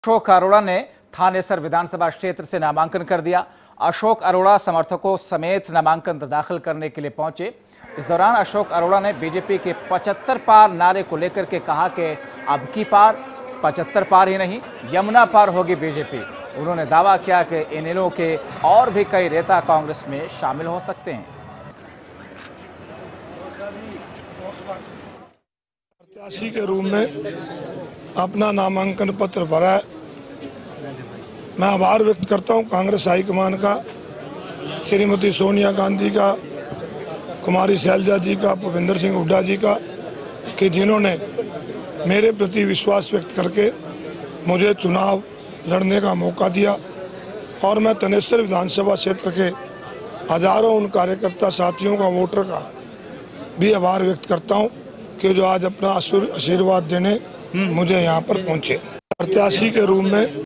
अशोक अरोड़ा ने थानेसर विधानसभा क्षेत्र से नामांकन कर दिया। अशोक अरोड़ा समर्थकों समेत नामांकन दाखिल करने के लिए पहुंचे। इस दौरान अशोक अरोड़ा ने बीजेपी के 75 पार नारे को लेकर के कहा कि अब की पार 75 पार ही नहीं, यमुना पार होगी बीजेपी। उन्होंने दावा किया कि इनेलो के और भी कई नेता कांग्रेस में शामिल हो सकते हैं। प्रत्याशी के रूप में अपना नामांकन पत्र भरा है। मैं आभार व्यक्त करता हूं कांग्रेस हाईकमान का, श्रीमती सोनिया गांधी का, कुमारी शैलजा जी का, भूपेंद्र सिंह हुड्डा जी का, कि जिन्होंने मेरे प्रति विश्वास व्यक्त करके मुझे चुनाव लड़ने का मौका दिया। और मैं थानेसर विधानसभा क्षेत्र के हजारों उन कार्यकर्ता साथियों का, वोटर का भी आभार व्यक्त करता हूं कि जो आज अपना आशीर्वाद देने मुझे यहाँ पर पहुंचे। प्रत्याशी के रूप में